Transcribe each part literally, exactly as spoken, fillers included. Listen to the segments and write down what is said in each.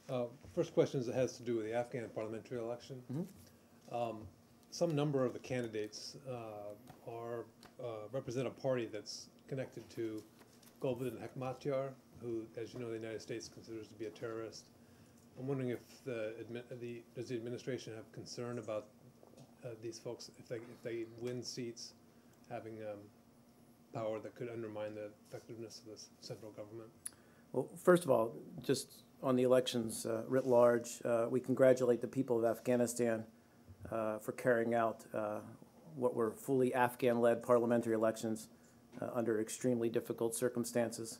Uh, First question is, it has to do with the Afghan parliamentary election. Mm-hmm. Um, some number of the candidates uh, are uh, represent a party that's connected to Gulbuddin Hekmatyar, who, as you know, the United States considers to be a terrorist. I'm wondering if the, admi the does the administration have concern about uh, these folks, if they if they win seats, having um, power that could undermine the effectiveness of this central government? Well, first of all, just on the elections uh, writ large, uh, we congratulate the people of Afghanistan uh, for carrying out uh, what were fully Afghan-led parliamentary elections uh, under extremely difficult circumstances.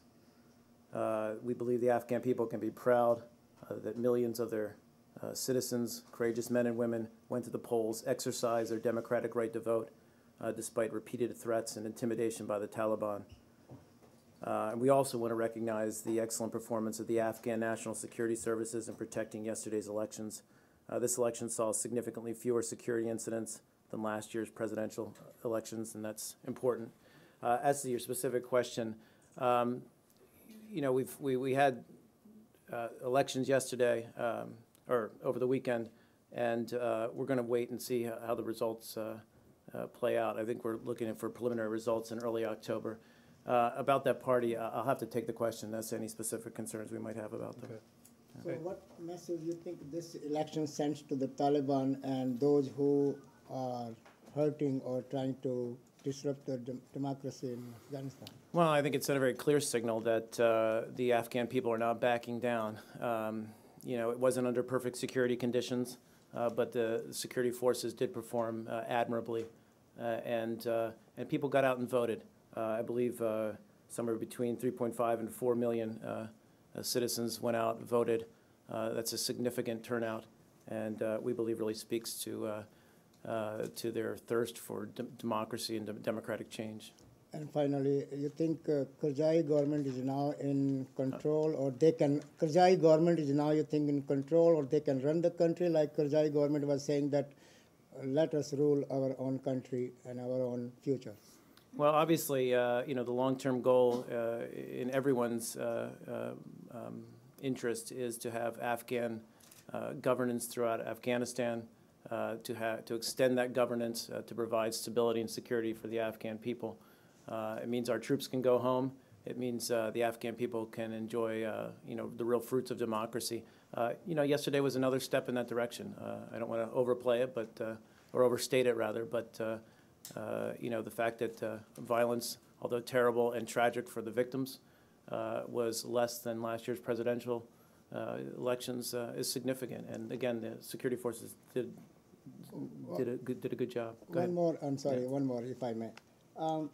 Uh, we believe the Afghan people can be proud uh, that millions of their uh, citizens, courageous men and women, went to the polls, exercised their democratic right to vote, uh, despite repeated threats and intimidation by the Taliban. Uh, and we also want to recognize the excellent performance of the Afghan National Security Services in protecting yesterday's elections. Uh, this election saw significantly fewer security incidents than last year's presidential elections, and that's important. Uh, as to your specific question, um, you know, we've, we, we had uh, elections yesterday, um, or over the weekend, and uh, we're going to wait and see how, how the results uh, uh, play out. I think we're looking for preliminary results in early October. Uh, about that party, uh, I'll have to take the question as to any specific concerns we might have about them. Okay. So what message you think this election sends to the Taliban and those who are hurting or trying to disrupt the dem democracy in Afghanistan? Well, I think it sent a very clear signal that uh, the Afghan people are not backing down. Um, you know, it wasn't under perfect security conditions, uh, but the security forces did perform uh, admirably, uh, and uh, and people got out and voted. Uh, I believe uh, somewhere between three point five and four million uh, uh, citizens went out and voted. Uh, that's a significant turnout, and uh, we believe really speaks to uh, uh, to their thirst for de democracy and de democratic change. And finally, you think uh, Karzai government is now in control, or they can, Karzai government is now, you think, in control, or they can run the country like Karzai government was saying that uh, let us rule our own country and our own future? Well, obviously, uh, you know, the long-term goal uh, in everyone's uh, uh, um, interest is to have Afghan uh, governance throughout Afghanistan, uh, to have to extend that governance uh, to provide stability and security for the Afghan people. Uh, it means our troops can go home. It means uh, the Afghan people can enjoy, uh, you know, the real fruits of democracy. Uh, you know, yesterday was another step in that direction. Uh, I don't want to overplay it, but uh, or overstate it rather, but. Uh, Uh, you know, the fact that uh, violence, although terrible and tragic for the victims, uh, was less than last year's presidential uh, elections uh, is significant. And again, the security forces did did a good, did a good job. Go one ahead. more, I'm sorry, Yeah. one more, if I may. Um,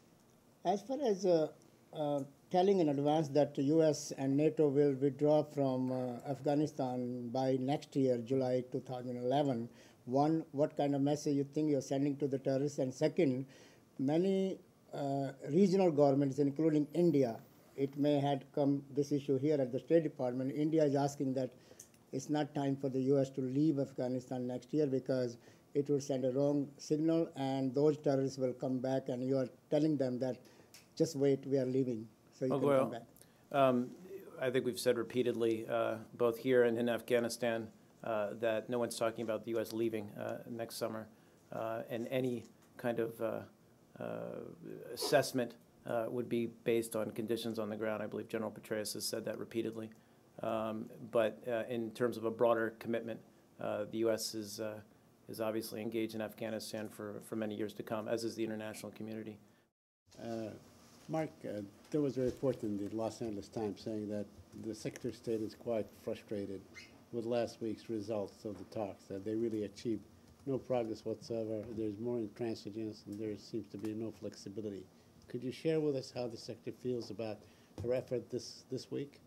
as far as uh, uh, telling in advance that the U S and NATO will withdraw from uh, Afghanistan by next year, July two thousand eleven, one, what kind of message you think you're sending to the terrorists? And second, many uh, regional governments, including India, it may have come this issue here at the State Department. India is asking that it's not time for the U S to leave Afghanistan next year because it will send a wrong signal and those terrorists will come back, and you are telling them that just wait, we are leaving, so you Oh, can well, come back. Um, I think we've said repeatedly, uh, both here and in Afghanistan, uh, that no one's talking about the U S leaving uh, next summer. Uh, and any kind of uh, uh, assessment uh, would be based on conditions on the ground. I believe General Petraeus has said that repeatedly. Um, but uh, in terms of a broader commitment, uh, the U S is, uh, is obviously engaged in Afghanistan for, for many years to come, as is the international community. Uh, Mark, uh, there was a report in the Los Angeles Times saying that the Secretary of State is quite frustrated with last week's results of the talks, that they really achieved no progress whatsoever. There's more intransigence and there seems to be no flexibility. Could you share with us how the Secretary feels about her effort this, this week?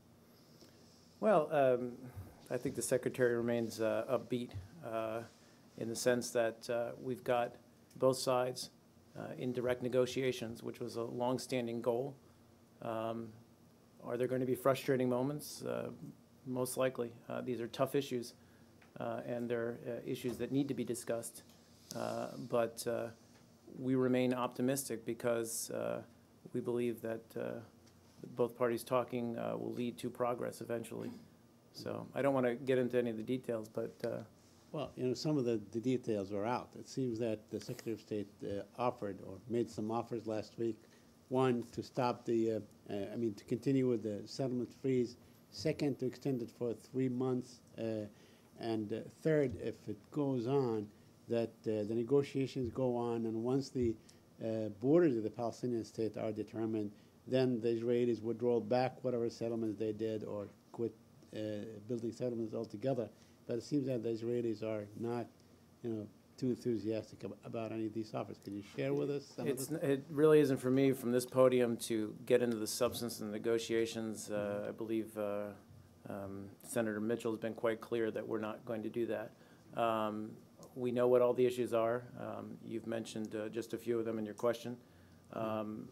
Well, um, I think the Secretary remains uh, upbeat uh, in the sense that uh, we've got both sides uh, in direct negotiations, which was a long-standing goal. Um, are there going to be frustrating moments? Uh, most likely. Uh, these are tough issues, uh, and they're uh, issues that need to be discussed. Uh, but uh, we remain optimistic because uh, we believe that uh, both parties talking uh, will lead to progress eventually. So I don't want to get into any of the details, but uh, Well, you know, some of the, the details are out. It seems that the Secretary of State uh, offered or made some offers last week. One, to stop the, uh, uh, I mean, to continue with the settlement freeze. Second, to extend it for three months. Uh, and uh, third, if it goes on, that uh, the negotiations go on, and once the uh, borders of the Palestinian state are determined, then the Israelis would roll back whatever settlements they did or quit uh, building settlements altogether. But it seems that the Israelis are not, you know, too enthusiastic ab- about any of these offers. Can you share with us some it's, of this? it really isn't for me from this podium to get into the substance of the negotiations. Uh, I believe uh, um, Senator Mitchell has been quite clear that we're not going to do that. Um, we know what all the issues are. Um, you've mentioned uh, just a few of them in your question. Um,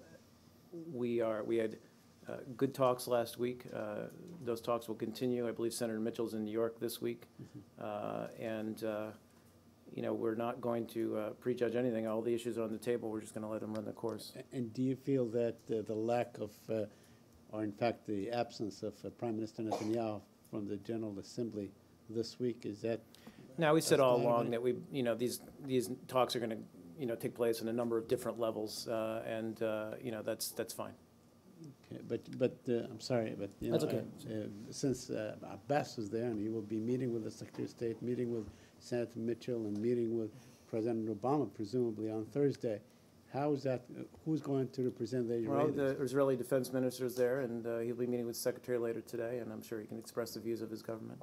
we are, we had uh, good talks last week. Uh, those talks will continue. I believe Senator Mitchell's in New York this week. Uh, and, uh, you know, we're not going to uh, prejudge anything. All the issues are on the table. We're just going to let them run the course. A- And do you feel that uh, the lack of, uh, or in fact the absence of uh, Prime Minister Netanyahu from the General Assembly this week, is that? Now, we said That's all not along right. that we, you know, these, these talks are going to, you know, take place on a number of different levels, uh, and, uh, you know, that's, that's fine. Okay, but, but, uh, I'm sorry, but, you know. That's okay. uh, uh, Since uh, Abbas is there, and he will be meeting with the Secretary of State, meeting with Senator Mitchell, and meeting with President Obama presumably on Thursday, how is that, uh, who's going to represent the Well, Israelis? the Israeli defense minister is there, and uh, he'll be meeting with the secretary later today, and I'm sure he can express the views of his government.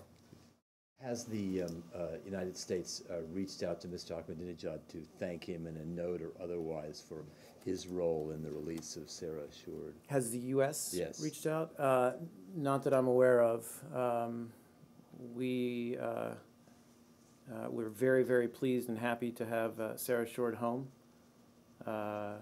Has the um, uh, United States uh, reached out to Mister Ahmadinejad to thank him in a note or otherwise for his role in the release of Sarah Assured? Has the U S Yes. reached out? Uh, not that I'm aware of. Um, we, uh, uh, we're very, very pleased and happy to have uh, Sarah Short home. Uh,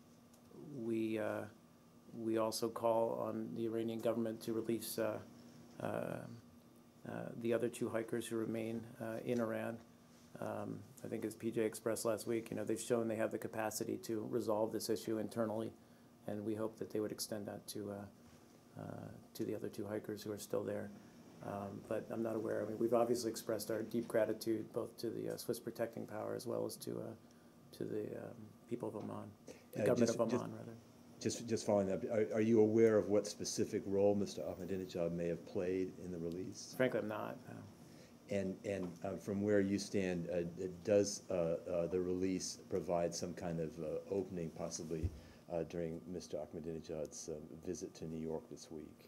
we, uh, we also call on the Iranian government to release uh, uh, uh, the other two hikers who remain uh, in Iran. Um, I think as P J expressed last week, you know, they've shown they have the capacity to resolve this issue internally, and we hope that they would extend that to, uh, uh, to the other two hikers who are still there. Um, but I'm not aware. I mean, we've obviously expressed our deep gratitude both to the uh, Swiss protecting power as well as to, uh, to the um, people of Oman, the Uh, government just- of Oman, just- rather. Just, just following up, are, are you aware of what specific role Mister Ahmadinejad may have played in the release? Frankly, I'm not. No. And, and uh, from where you stand, uh, does uh, uh, the release provide some kind of uh, opening possibly uh, during Mister Ahmadinejad's um, visit to New York this week?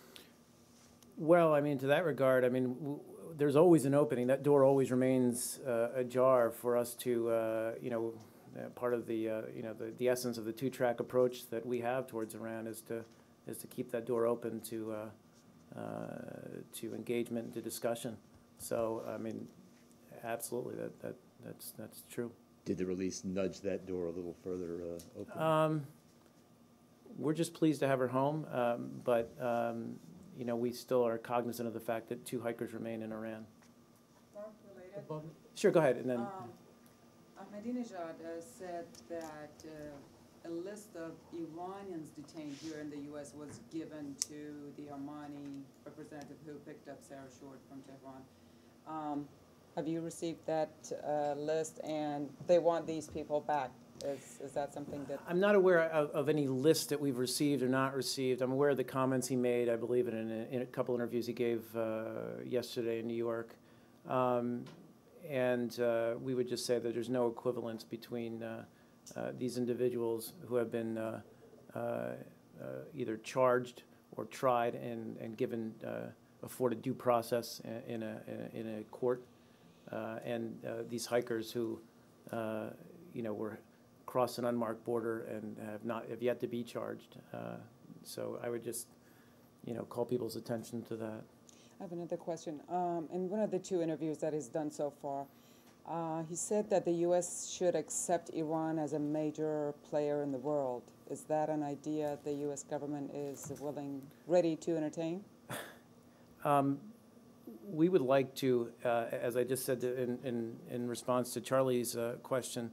Well, I mean, to that regard, I mean, w- there's always an opening. That door always remains uh, ajar for us to, uh, you know, uh, part of the, uh, you know, the, the essence of the two-track approach that we have towards Iran is to, is to keep that door open to, uh, uh, to engagement and to discussion. So, I mean, absolutely, that, that, that's, that's true. Did the release nudge that door a little further uh, open? Um, we're just pleased to have her home, um, but, um, you know, we still are cognizant of the fact that two hikers remain in Iran. Mark related. Sure, go ahead, and then. Um, Ahmadinejad uh, said that uh, a list of Iranians detained here in the U S was given to the Omani representative who picked up Sarah Short from Tehran. Um, have you received that uh, list, and they want these people back? Is, is that something that? I'm not aware of, of any list that we've received or not received. I'm aware of the comments he made, I believe, in a, in a couple interviews he gave uh, yesterday in New York. Um, and uh, we would just say that there's no equivalence between uh, uh, these individuals who have been uh, uh, uh, either charged or tried and, and given uh, afforded due process in a, in a, in a court, uh, and uh, these hikers who, uh, you know, were crossed an unmarked border and have not have yet to be charged. Uh, so I would just, you know, call people's attention to that. I have another question. Um, in one of the two interviews that he's done so far, uh, he said that the U S should accept Iran as a major player in the world. Is that an idea the U S government is willing, ready to entertain? Um, we would like to, uh, as I just said to, in, in, in response to Charlie's uh, question,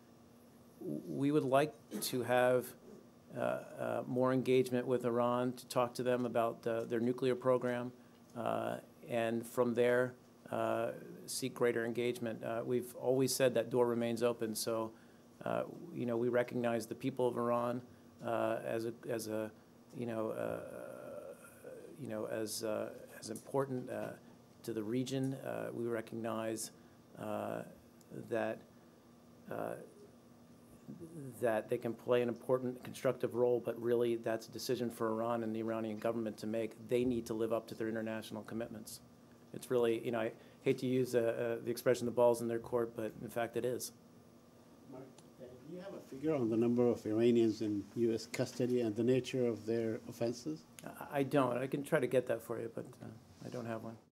we would like to have uh, uh, more engagement with Iran to talk to them about uh, their nuclear program uh, and from there, uh, seek greater engagement. Uh, We've always said that door remains open, so, uh, you know, we recognize the people of Iran uh, as a, as a, you know, uh, you know, as, uh, as important uh, to the region. Uh, We recognize uh, that uh, that they can play an important constructive role, but really that's a decision for Iran and the Iranian government to make. They need to live up to their international commitments. It's really, you know, I hate to use uh, uh, the expression the ball's in their court, but in fact it is. Mark, uh, do you have a figure on the number of Iranians in U S custody and the nature of their offenses? I I don't. I can try to get that for you, but uh, I don't have one.